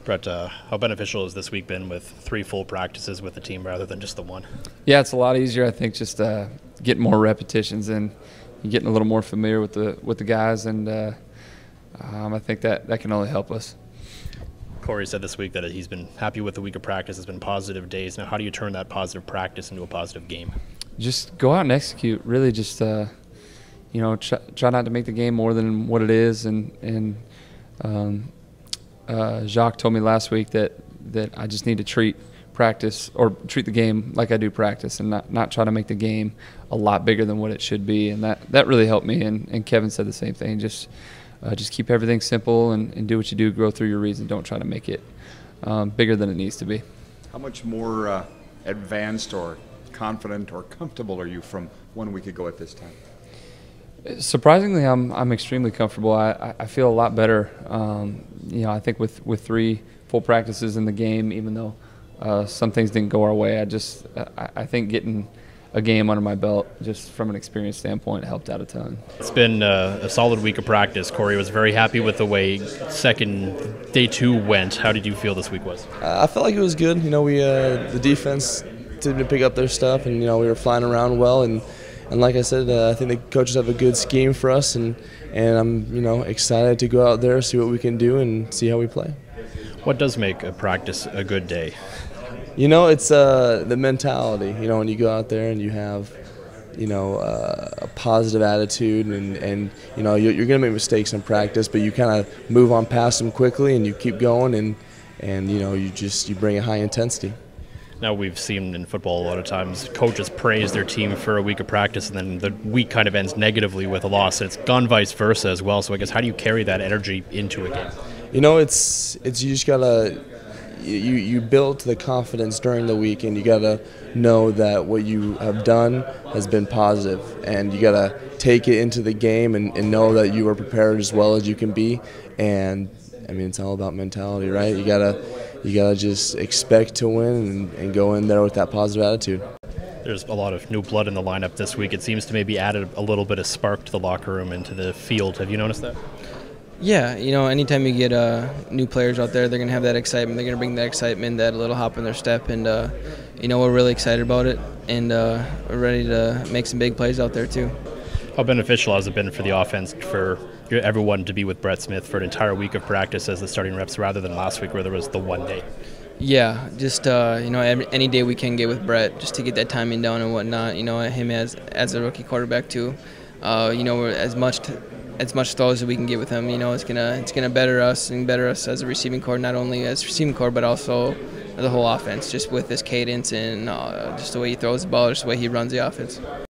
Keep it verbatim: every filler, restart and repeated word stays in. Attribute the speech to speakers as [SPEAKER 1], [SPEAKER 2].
[SPEAKER 1] Brett, uh, how beneficial has this week been with three full practices with the team rather than just the one?
[SPEAKER 2] Yeah, it's a lot easier, I think, just uh, getting more repetitions and getting a little more familiar with the with the guys, and uh, um, I think that, that can only help us.
[SPEAKER 1] Corey said this week that he's been happy with the week of practice. It's been positive days. Now, how do you turn that positive practice into a positive game?
[SPEAKER 2] Just go out and execute. Really, just uh, you know, try, try not to make the game more than what it is. And and um, uh, Jacques told me last week that that I just need to treat practice or treat the game like I do practice, and not not try to make the game a lot bigger than what it should be. And that that really helped me. And, and Kevin said the same thing. Just Uh, just keep everything simple and, and do what you do, grow through your reads, and don't try to make it um, bigger than it needs to be.
[SPEAKER 3] How much more uh, advanced or confident or comfortable are you from one week ago at this time?
[SPEAKER 2] Surprisingly, I'm I'm extremely comfortable. I, I feel a lot better. Um, you know, I think with, with three full practices in the game, even though uh, some things didn't go our way, I just I, I think getting a game under my belt, just from an experience standpoint, helped out a ton.
[SPEAKER 1] It's been uh, a solid week of practice. Corey was very happy with the way second day two went. How did you feel this week was?
[SPEAKER 4] Uh, I felt like it was good. You know, we uh, the defense did pick up their stuff, and you know we were flying around well. And and like I said, uh, I think the coaches have a good scheme for us, and and I'm you know excited to go out there, see what we can do, and see how we play.
[SPEAKER 1] What does make a practice a good day?
[SPEAKER 4] You know, it's uh, the mentality. You know, when you go out there and you have, you know, uh, a positive attitude, and, and you know, you're, you're going to make mistakes in practice, but you kind of move on past them quickly, and you keep going, and and you know, you just you bring a high intensity.
[SPEAKER 1] Now, we've seen in football a lot of times coaches praise their team for a week of practice, and then the week kind of ends negatively with a loss. It's gone vice versa as well. So I guess, how do you carry that energy into a game?
[SPEAKER 4] You know, it's it's you just gotta. You, you build the confidence during the week, and you got to know that what you have done has been positive, and you got to take it into the game and, and know that you are prepared as well as you can be. And I mean, it's all about mentality, right? You got to you got to just expect to win and, and go in there with that positive attitude.
[SPEAKER 1] There's a lot of new blood in the lineup this week. It seems to maybe added a little bit of spark to the locker room and to the field. Have you noticed that?
[SPEAKER 5] Yeah, you know, anytime you get uh, new players out there, they're going to have that excitement. They're going to bring that excitement, that little hop in their step, and, uh, you know, we're really excited about it, and uh, we're ready to make some big plays out there too.
[SPEAKER 1] How beneficial has it been for the offense for everyone to be with Brett Smith for an entire week of practice as the starting reps rather than last week where there was the one day?
[SPEAKER 5] Yeah, just, uh, you know, every, any day we can get with Brett just to get that timing down and whatnot, you know, him as, as a rookie quarterback too. Uh, you know, we're as much – as much throws as we can get with him, you know, it's gonna it's gonna better us and better us as a receiving core, not only as receiving core but also the whole offense, just with his cadence and uh, just the way he throws the ball, just the way he runs the offense.